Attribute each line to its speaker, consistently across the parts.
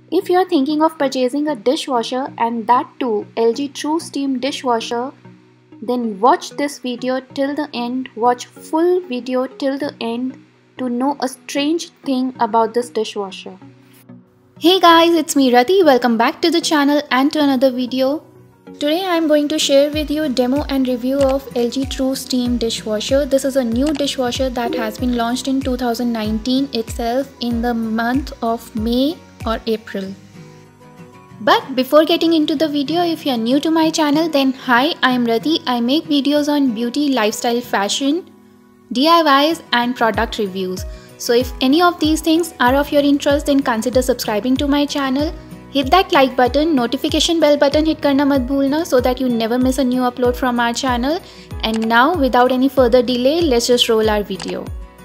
Speaker 1: If you are thinking of purchasing a dishwasher, and that too LG True Steam dishwasher, then watch this video till the end. Watch full video till the end to know a strange thing about this dishwasher. Hey guys, it's me Rati. Welcome back to the channel and to another video. Today I am going to share with you a demo and review of LG True Steam dishwasher. This is a new dishwasher that has been launched in 2019 itself in the month of May or April. But before getting into the video, if you are new to my channel, then hi, I am Rati. I make videos on beauty, lifestyle, fashion, DIYs and product reviews. So if any of these things are of your interest, then consider subscribing to my channel. Hit that like button, notification bell button hit karna mat bhulna so that you never miss a new upload from our channel. And now without any further delay, let's just roll our video.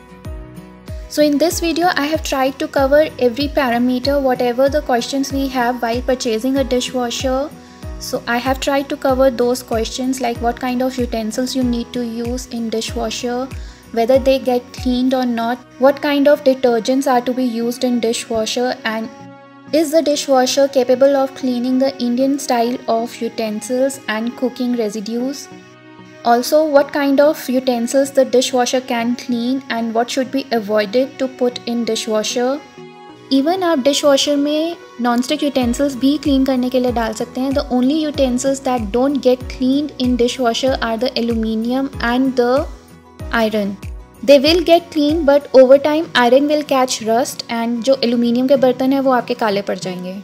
Speaker 1: So in this video, I have tried to cover every parameter, whatever the questions we have while purchasing a dishwasher. So I have tried to cover those questions like what kind of utensils you need to use in dishwasher, whether they get cleaned or not, what kind of detergents are to be used in dishwasher, and is the dishwasher capable of cleaning the Indian style of utensils and cooking residues? Also, what kind of utensils the dishwasher can clean and what should be avoided to put in dishwasher. Even आप dishwasher में non-stick utensils भी clean करने के लिए डाल सकते हैं. The only utensils that don't get cleaned in dishwasher are the aluminium and the iron. They will get clean, but over time iron will catch rust and जो aluminium के बर्तन हैं वो आपके काले पड़ जाएंगे.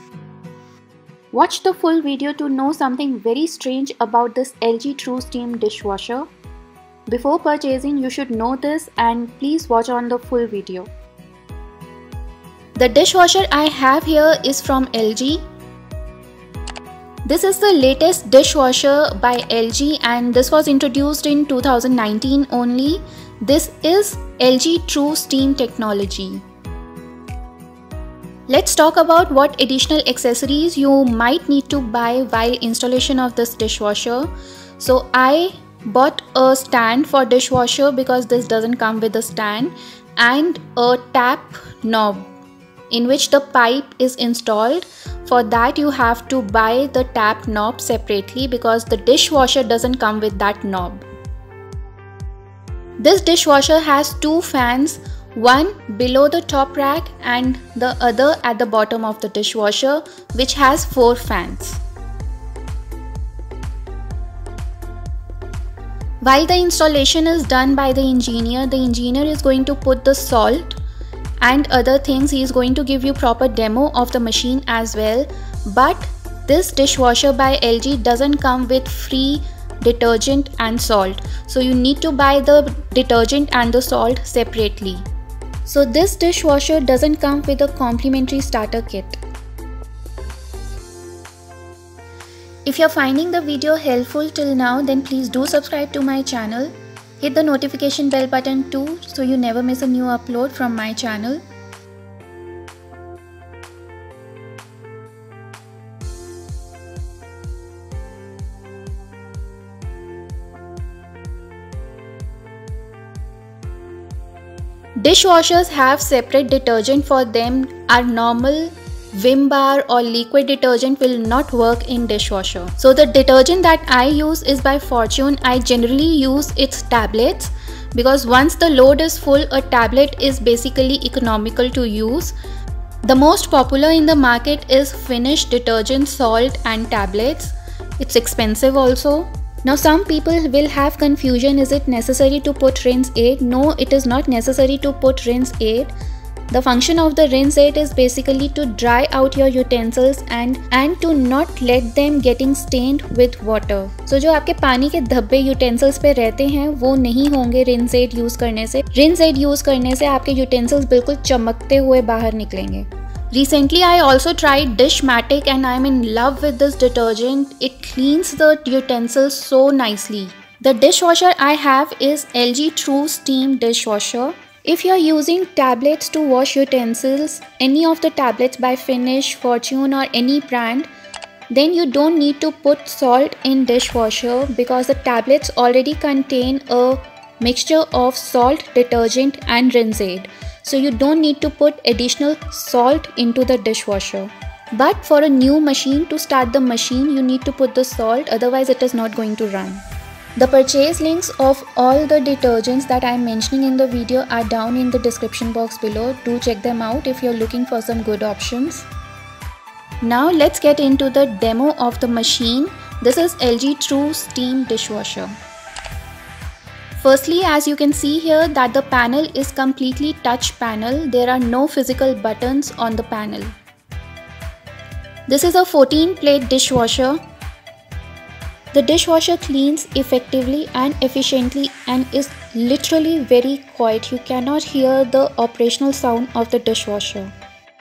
Speaker 1: Watch the full video to know something very strange about this LG True Steam dishwasher. Before purchasing, you should know this and please watch on the full video. The dishwasher I have here is from LG. This is the latest dishwasher by LG and this was introduced in 2019 only. This is LG True Steam technology. Let's talk about what additional accessories you might need to buy while installation of this dishwasher. So I bought a stand for dishwasher because this doesn't come with a stand, and a tap knob in which the pipe is installed. For that you have to buy the tap knob separately because the dishwasher doesn't come with that knob. This dishwasher has two fans, one below the top rack and the other at the bottom of the dishwasher, which has 4 fans. While the installation is done by the engineer is going to put the salt and other things. He is going to give you proper demo of the machine as well. But this dishwasher by LG doesn't come with free detergent and salt. So you need to buy the detergent and the salt separately. So this dishwasher doesn't come with a complimentary starter kit. If you're finding the video helpful till now, then please do subscribe to my channel. Hit the notification bell button too so you never miss a new upload from my channel. Dishwashers have separate detergent for them. Our normal Vim bar or liquid detergent will not work in dishwasher. So the detergent that I use is by Fortune. I generally use its tablets because once the load is full, a tablet is basically economical to use. The most popular in the market is Finish detergent, salt and tablets. It's expensive also. Now some people will have confusion, is it necessary to put rinse aid? No, it is not necessary to put rinse aid. The function of the rinse aid is basically to dry out your utensils and to not let them getting stained with water. So जो आपके पानी के धब्बे utensils पे रहते हैं वो नहीं होंगे rinse aid use करने से. Rinse aid use करने से आपके utensils बिल्कुल चमकते हुए बाहर निकलेंगे. Recently I also tried Dishmatic and I'm in love with this detergent. It cleans the utensils so nicely. The dishwasher I have is LG True Steam dishwasher. If you are using tablets to wash utensils, any of the tablets by Finish, Fortune or any brand, then you don't need to put salt in dishwasher because the tablets already contain a mixture of salt, detergent and rinse aid. so you don't need to put additional salt into the dishwasher. But for a new machine, to start the machine, you need to put the salt, otherwise it is not going to run. The purchase links of all the detergents that I am mentioning in the video are down in the description box below. Do check them out if you're looking for some good options. Now let's get into the demo of the machine. This is LG True Steam Dishwasher. Firstly, as you can see here that the panel is completely touch panel. There are no physical buttons on the panel. This is a 14-plate dishwasher. The dishwasher cleans effectively and efficiently and is literally very quiet. You cannot hear the operational sound of the dishwasher.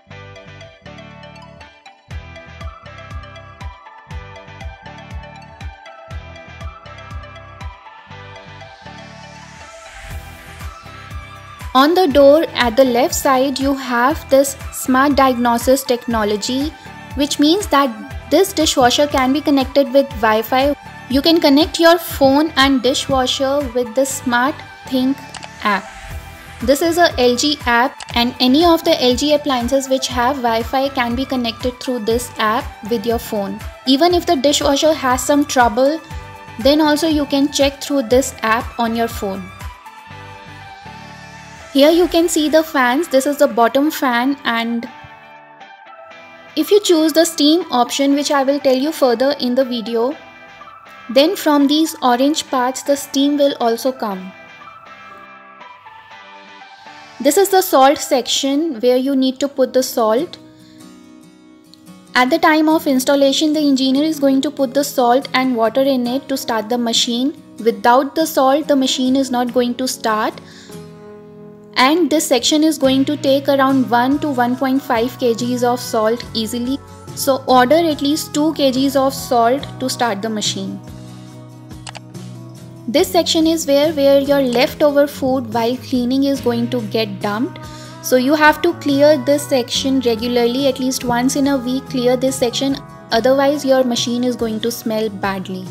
Speaker 1: On the door at the left side, you have this smart diagnosis technology, which means that this dishwasher can be connected with Wi-Fi. You can connect your phone and dishwasher with the Smart Think app. This is a LG app, and any of the LG appliances which have Wi-Fi can be connected through this app with your phone. Even if the dishwasher has some trouble, then also you can check through this app on your phone. Here you can see the fans. This is the bottom fan, and if you choose the steam option, which I will tell you further in the video, then from these orange parts the steam will also come. This is the salt section where you need to put the salt. At the time of installation, the engineer is going to put the salt and water in it to start the machine. Without the salt, the machine is not going to start. And this section is going to take around 1 to 1.5 kgs of salt easily. So order at least 2 kgs of salt to start the machine. This section is where your leftover food while cleaning is going to get dumped. So you have to clear this section regularly, at least once in a week. Clear this section, otherwise your machine is going to smell badly.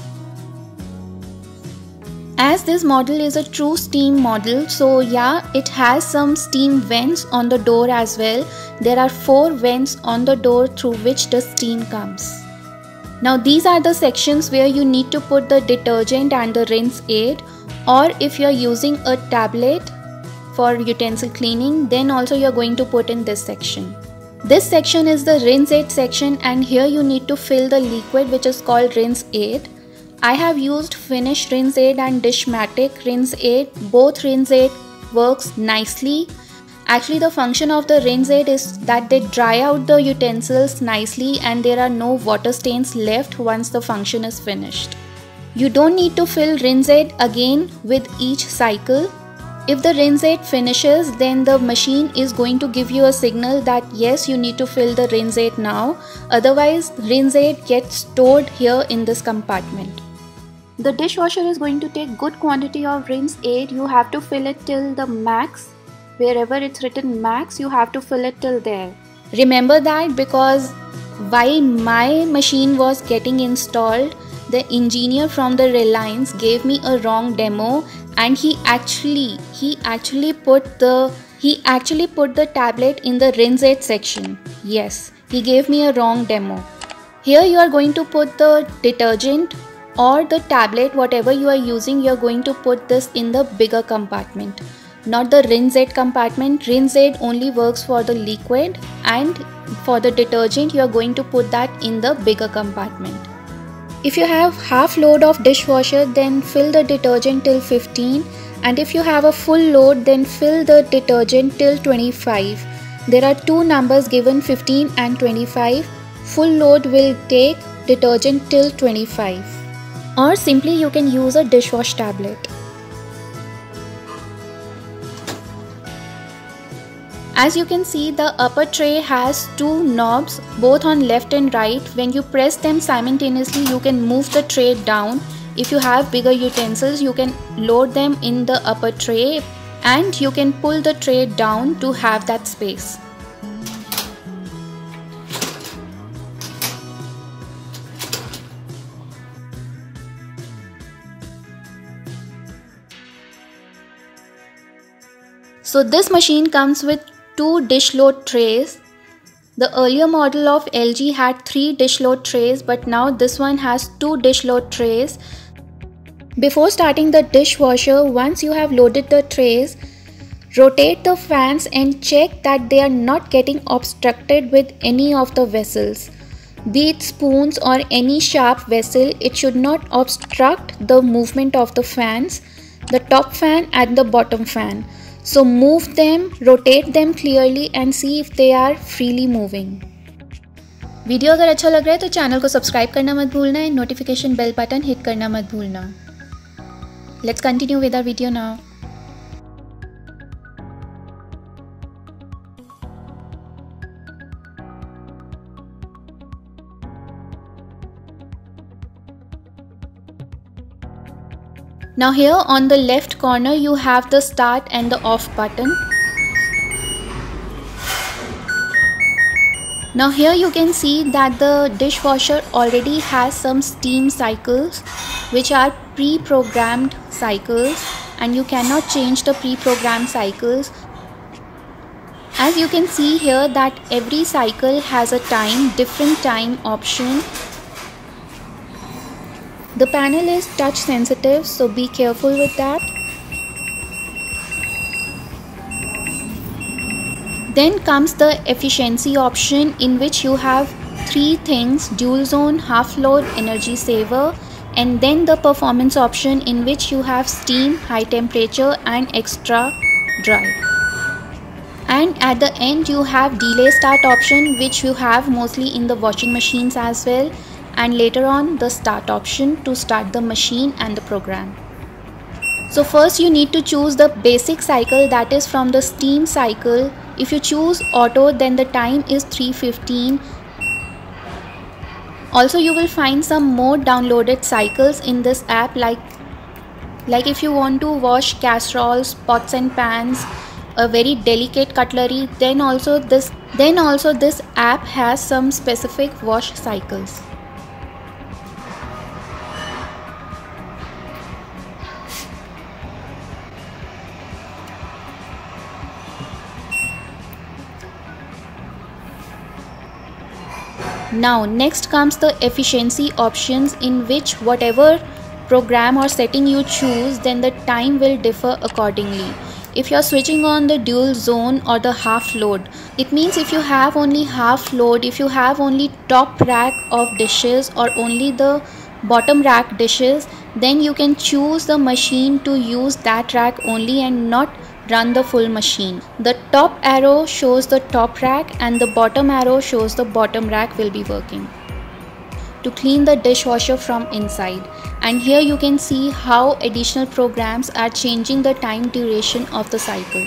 Speaker 1: As this model is a true steam model, so yeah, it has some steam vents on the door as well. There are 4 vents on the door through which the steam comes. Now these are the sections where you need to put the detergent and the rinse aid, or if you are using a tablet for utensil cleaning, then also you are going to put in this section. This section is the rinse aid section, and here you need to fill the liquid which is called rinse aid. I have used Finish Rinse Aid and Dishmatic Rinse Aid. Both rinse aid works nicely. Actually, the function of the rinse aid is that they dry out the utensils nicely and there are no water stains left once the function is finished. You don't need to fill rinse aid again with each cycle. If the rinse aid finishes, then the machine is going to give you a signal that yes, you need to fill the rinse aid now. Otherwise, rinse aid gets stored here in this compartment. The dishwasher is going to take good quantity of rinse aid. You have to fill it till the max. Wherever it's written max, you have to fill it till there. Remember that, because while my machine was getting installed, the engineer from the Reliance gave me a wrong demo, and he actually put the tablet in the rinse aid section. Yes, he gave me a wrong demo. Here you are going to put the detergent or the tablet, whatever you are using, you are going to put this in the bigger compartment, not the rinse aid compartment. Rinse aid only works for the liquid, and for the detergent you are going to put that in the bigger compartment. If you have half load of dishwasher, then fill the detergent till 15, and if you have a full load, then fill the detergent till 25. There are two numbers given, 15 and 25. Full load will take detergent till 25, or simply you can use a dishwash tablet. As you can see, the upper tray has two knobs, both on left and right. When you press them simultaneously, you can move the tray down. If you have bigger utensils, you can load them in the upper tray, and you can pull the tray down to have that space. So this machine comes with 2 dish load trays. The earlier model of LG had 3 dish load trays, but now this one has 2 dish load trays. Before starting the dishwasher, once you have loaded the trays, rotate the fans and check that they are not getting obstructed with any of the vessels. Be it spoons or any sharp vessel, it should not obstruct the movement of the fans, the top fan and the bottom fan. So move them, rotate them clearly and see if they are freely moving. Video अगर अच्छा लग रहा है तो channel को subscribe करना मत भूलना है, नोटिफिकेशन बेल बटन हिट करना मत भूलना. Let's continue with our video now. Now here on the left corner you have the start and the off button. Now here you can see that the dishwasher already has some steam cycles which are pre-programmed cycles, and you cannot change the pre-programmed cycles. As you can see here that every cycle has a different time option. The panel is touch sensitive, so be careful with that. Then comes the efficiency option, in which you have 3 things: dual zone, half load, energy saver, and then the performance option, in which you have steam, high temperature and extra dry. And at the end you have delay start option, which you have mostly in the washing machines as well, and later on the start option to start the machine and the program. So first you need to choose the basic cycle, that is from the steam cycle. If you choose auto, then the time is 3:15. Also you will find some more downloaded cycles in this app, like if you want to wash casseroles, pots and pans, a very delicate cutlery, then also this app has some specific wash cycles. Now next comes the efficiency options, in which whatever program or setting you choose, then the time will differ accordingly. If you are switching on the dual zone or the half load, it means if you have only half load, if you have only top rack of dishes or only the bottom rack dishes, then you can choose the machine to use that rack only and not run the full machine. The top arrow shows the top rack and the bottom arrow shows the bottom rack will be working. To clean the dishwasher from inside, and here you can see how additional programs are changing the time duration of the cycle.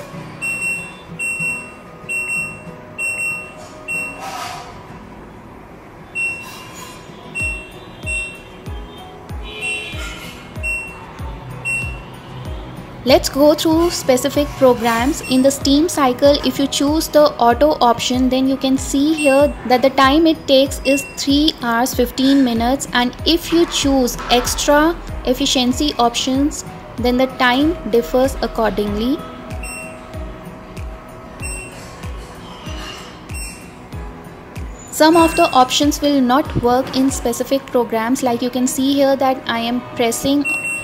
Speaker 1: Let's go through specific programs. In the steam cycle, if you choose the auto option, then you can see here that the time it takes is 3 hours 15 minutes, and if you choose extra efficiency options, then the time differs accordingly. Some of the options will not work in specific programs, like you can see here that I am pressing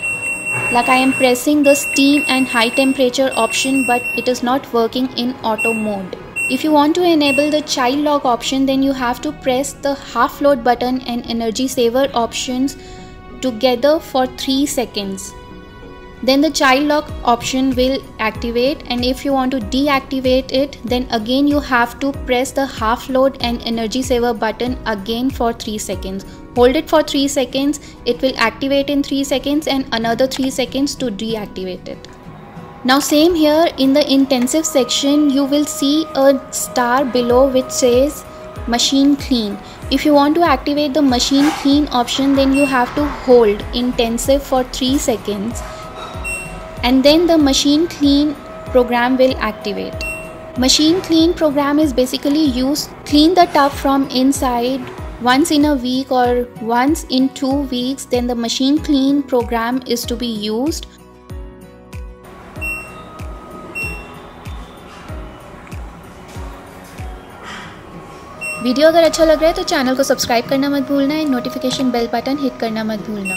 Speaker 1: the steam and high temperature option, but it is not working in auto mode. If you want to enable the child lock option, then you have to press the half load button and energy saver options together for 3 seconds. Then the child lock option will activate, and if you want to deactivate it, then again you have to press the half load and energy saver button again for 3 seconds. Hold it for 3 seconds, it will activate in 3 seconds, and another 3 seconds to deactivate it. Now same here, in the intensive section you will see a star below which says machine clean. If you want to activate the machine clean option, then you have to hold intensive for 3 seconds, and then the machine clean program will activate. Machine clean program is basically used to clean the tub from inside once in a week or once in 2 weeks. Then the machine clean program is to be used. Video अगर अच्छा लग रहा है तो channel को subscribe करना मत भूलना है, नोटिफिकेशन बेल बटन हिट करना मत भूलना।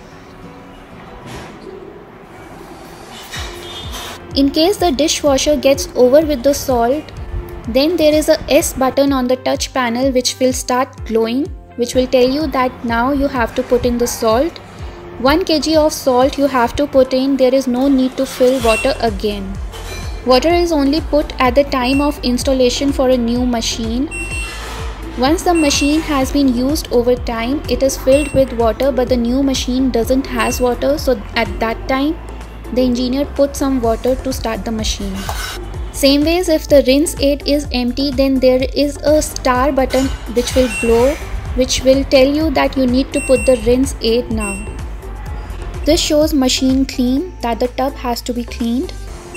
Speaker 1: In case the dishwasher gets over with the salt, then there is a S button on the touch panel which will start glowing, which will tell you that now you have to put in the salt. 1 kg of salt you have to put in. There is no need to fill water again. Water is only put at the time of installation for a new machine. Once the machine has been used over time, it is filled with water, but the new machine doesn't has water, so at that time the engineer puts some water to start the machine. Same ways, if the rinse aid is empty, then there is a star button which will glow, which will tell you that you need to put the rinse aid now. This shows machine clean, that the tub has to be cleaned.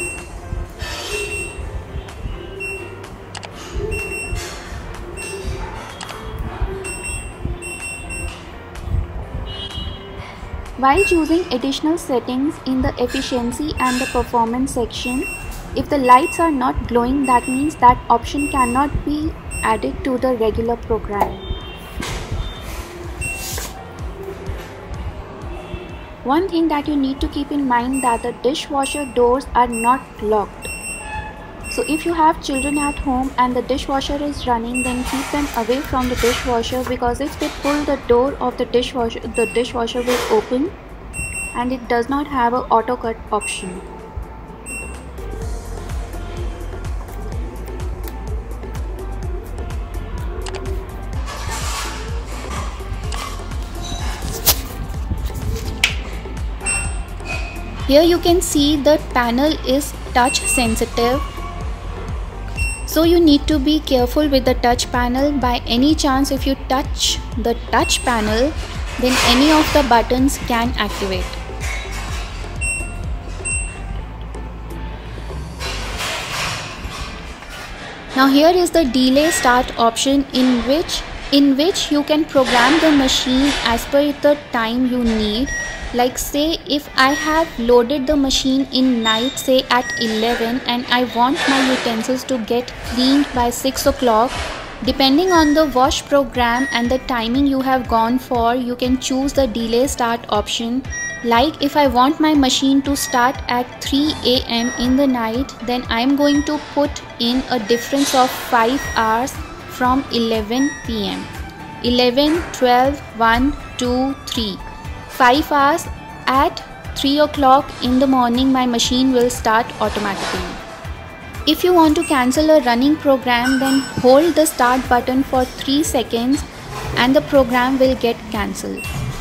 Speaker 1: While choosing additional settings in the efficiency and the performance section, if the lights are not glowing, that means that option cannot be added to the regular program. One thing that you need to keep in mind that the dishwasher doors are not locked. So if you have children at home and the dishwasher is running, then keep them away from the dishwasher, because if they pull the door of the dishwasher will open and it does not have an auto cut option. Here you can see the panel is touch sensitive. So you need to be careful with the touch panel. By any chance, if you touch the touch panel, then any of the buttons can activate. Now here is the delay start option in which you can program the machine as per the time you need. Like say if I have loaded the machine in night, say at 11, and I want my utensils to get cleaned by 6 o'clock, depending on the wash program and the timing you have gone for, you can choose the delay start option. Like if I want my machine to start at 3 AM in the night, then I am going to put in a difference of 5 hours from 11 PM. 11, 12, 1, 2, 3. 5 hours. At 3 o'clock in the morning my machine will start automatically. If you want to cancel a running program, then hold the start button for 3 seconds and the program will get cancelled.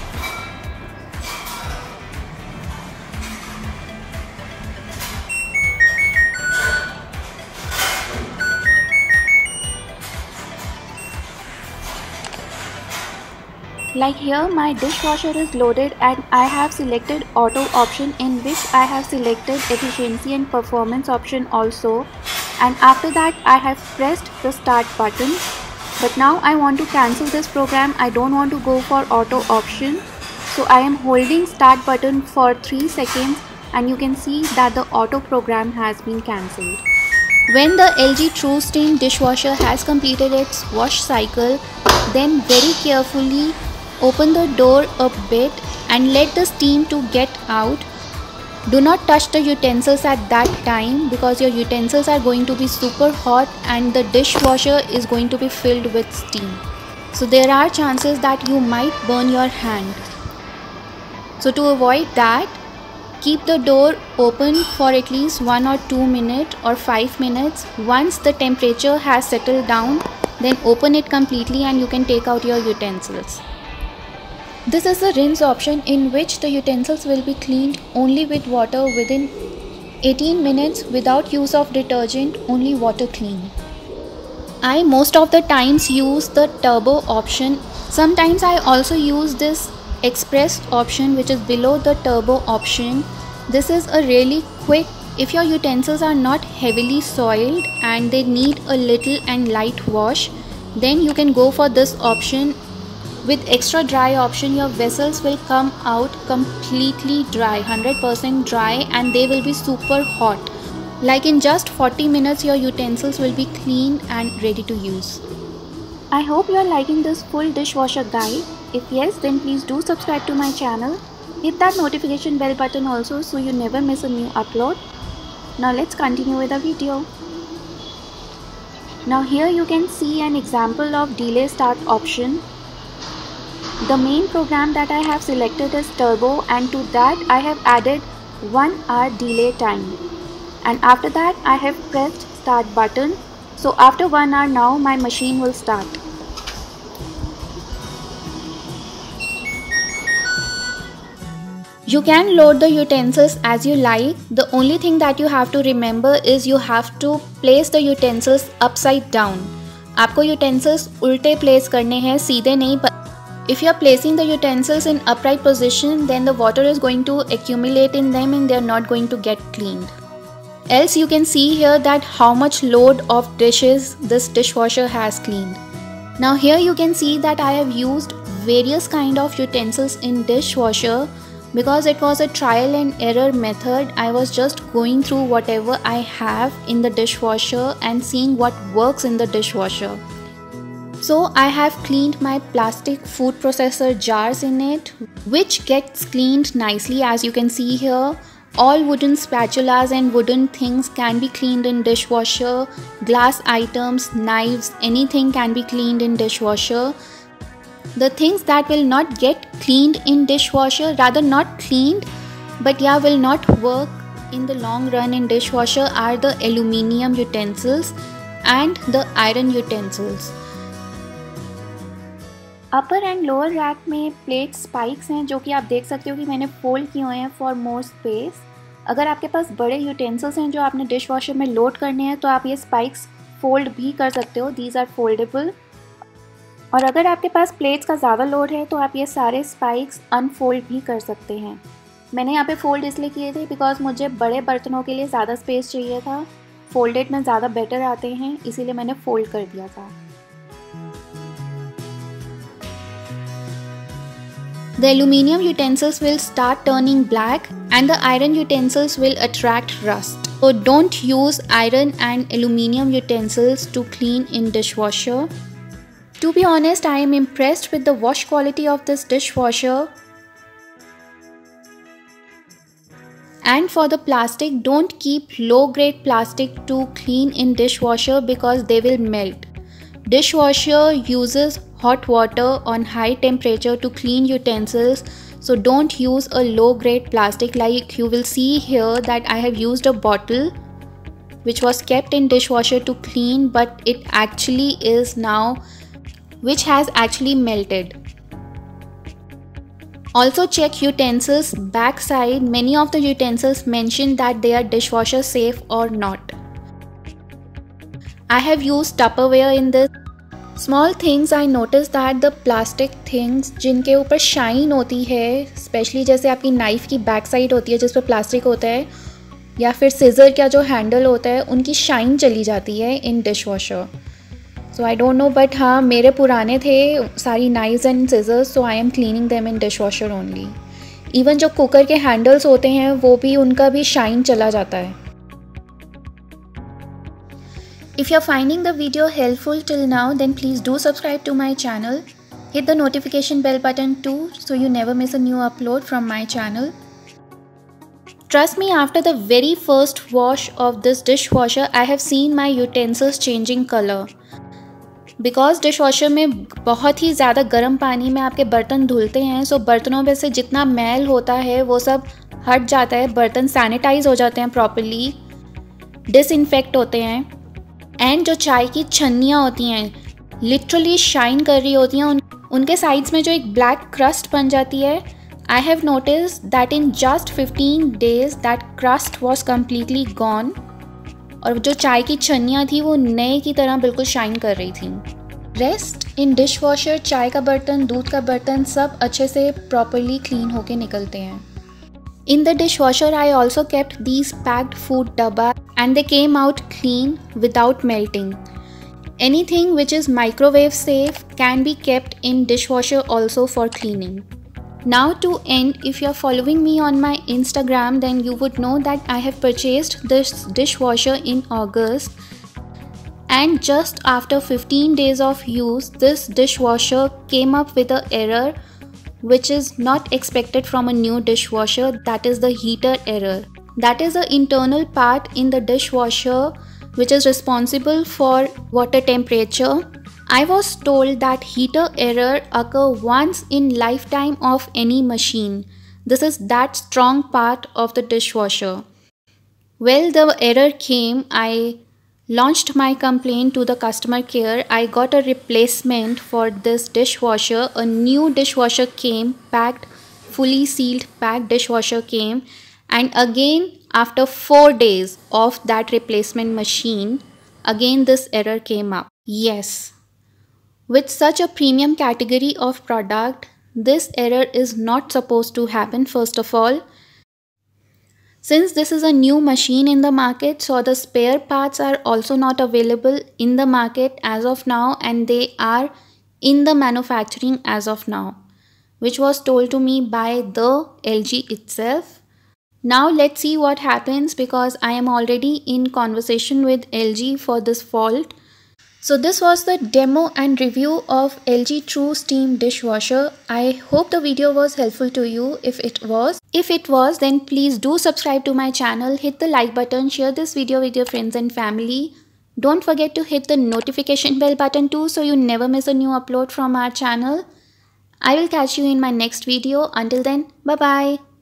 Speaker 1: Like here my dishwasher is loaded and I have selected auto option, in which I have selected efficiency and performance option also, and after that I have pressed the start button. But now I want to cancel this program. I don't want to go for auto option, so I am holding start button for 3 seconds and you can see that the auto program has been cancelled. When the LG TruSteam dishwasher has completed its wash cycle, then very carefully open the door a bit and let the steam to get out. Do not touch the utensils at that time, because your utensils are going to be super hot and the dishwasher is going to be filled with steam. So there are chances that you might burn your hand. So to avoid that, keep the door open for at least 1 or 2 minutes or 5 minutes. Once the temperature has settled down, then open it completely and you can take out your utensils. This is the rinse option, in which the utensils will be cleaned only with water within 18 minutes without use of detergent, only water clean. I most of the times use the turbo option. Sometimes I also use this express option, which is below the turbo option. This is a really quick, if your utensils are not heavily soiled and they need a little and light wash, then you can go for this option. With extra dry option, your vessels will come out completely dry, 100% dry, and they will be super hot. Like in just 40 minutes your utensils will be clean and ready to use. I hope you are liking this full dishwasher guide. If yes, then please do subscribe to my channel. Hit that notification bell button also so you never miss a new upload. Now let's continue with the video. Now here you can see an example of delay start option. The main program that I have selected is turbo, and to that I have added 1 hour delay time. And after that I have pressed start button. So after 1 hour now my machine will start. You can load the utensils as you like. The only thing that you have to remember is you have to place the utensils upside down. आपको utensils उल्टे place करने हैं, सीधे नहीं. If you are placing the utensils in upright position, then the water is going to accumulate in them and they are not going to get cleaned. Else you can see here that how much load of dishes this dishwasher has cleaned. Now here you can see that I have used various kind of utensils in dishwasher. Because it was a trial and error method, I was just going through whatever I have in the dishwasher and seeing what works in the dishwasher. So I have cleaned my plastic food processor jars in it, which gets cleaned nicely as you can see here. All wooden spatulas and wooden things can be cleaned in dishwasher. Glass items, knives, anything can be cleaned in dishwasher. The things that will not get cleaned in dishwasher, rather not cleaned, but yeah, will not work in the long run in dishwasher are the aluminium utensils and the iron utensils. Upper and lower rack में plate spikes हैं जो कि आप देख सकते हो कि मैंने फोल्ड किए हुए हैं फॉर मोर स्पेस. अगर आपके पास बड़े यूटेंसिल्स हैं जो आपने डिशवॉशर में लोड करने हैं तो आप ये स्पाइक्स फोल्ड भी कर सकते हो. These are foldable. और अगर आपके पास प्लेट्स का ज़्यादा लोड है तो आप ये सारे स्पाइक्स अनफोल्ड भी कर सकते हैं. मैंने यहाँ पे फोल्ड इसलिए किए थे बिकॉज मुझे बड़े बर्तनों के लिए ज़्यादा स्पेस चाहिए था. फोल्डेड में ज़्यादा बेटर आते हैं, इसीलिए मैंने फोल्ड कर दिया था. The aluminium utensils will start turning black and the iron utensils will attract rust. So don't use iron and aluminium utensils to clean in dishwasher. To be honest, I am impressed with the wash quality of this dishwasher. And for the plastic, don't keep low grade plastic to clean in dishwasher because they will melt. Dishwasher uses hot water on high temperature to clean utensils, so don't use a low grade plastic. Like you will see here that I have used a bottle which was kept in dishwasher to clean, but it actually is now which has actually melted. Also check utensils back side. Many of the utensils mention that they are dishwasher safe or not. I have used Tupperware in this. Small things I noticed that the plastic things जिनके ऊपर shine होती है, specially जैसे आपकी knife की back side होती है जिस पर प्लास्टिक होता है, या फिर सीज़र का जो हैंडल होता है, उनकी शाइन चली जाती है in dishwasher. So I don't know, but हाँ मेरे पुराने थे सारी knives and scissors, so I am cleaning them in dishwasher only. Even जो कुकर के हैंडल्स होते हैं वो भी, उनका भी शाइन चला जाता है. If you are finding the video helpful till now, then please do subscribe to my channel. Hit the notification bell button too so you never miss a new upload from my channel. Trust me, after the very first wash of this dishwasher, I have seen my utensils changing color. Because dishwasher में बहुत ही ज़्यादा गर्म पानी में आपके बर्तन धुलते हैं, सो बर्तनों में से जितना मैल होता है वो सब हट जाता है. बर्तन सैनिटाइज हो जाते हैं प्रॉपर्ली, डिसइंफेक्ट होते हैं. एंड जो चाय की छन्नियाँ होती हैं लिटरली शाइन कर रही होती हैं, उनके साइड्स में जो एक ब्लैक क्रस्ट बन जाती है. I have noticed that in just 15 days that crust was completely gone. और जो चाय की छन्नियाँ थी वो नए की तरह बिल्कुल शाइन कर रही थी. रेस्ट इन डिशवॉशर चाय का बर्तन, दूध का बर्तन सब अच्छे से प्रॉपरली क्लीन होके निकलते हैं. In the dishwasher, I also kept these packed food dabba and they came out clean without melting. Anything which is microwave safe can be kept in dishwasher also for cleaning. Now to end, if you are following me on my Instagram, then you would know that I have purchased this dishwasher in August. And just after 15 days of use, this dishwasher came up with an error which is not expected from a new dishwasher, that is the heater error. That is an internal part in the dishwasher which is responsible for water temperature. I was told that heater error occur once in lifetime of any machine. This is that strong part of the dishwasher. Well, the error came. I launched my complaint to the customer care. I got a replacement for this dishwasher. A new dishwasher came, packed, fully sealed packed dishwasher came, and again after 4 days of that replacement machine, again this error came up. Yes, with such a premium category of product, this error is not supposed to happen. First of all, since this is a new machine in the market, so the spare parts are also not available in the market as of now, and they are in the manufacturing as of now, which was told to me by the LG itself. Now let's see what happens, because I am already in conversation with LG for this fault. So this was the demo and review of LG True Steam Dishwasher. I hope the video was helpful to you. If it was, then please do subscribe to my channel, hit the like button, share this video with your friends and family. Don't forget to hit the notification bell button too, so you never miss a new upload from our channel. I will catch you in my next video. Until then, bye bye.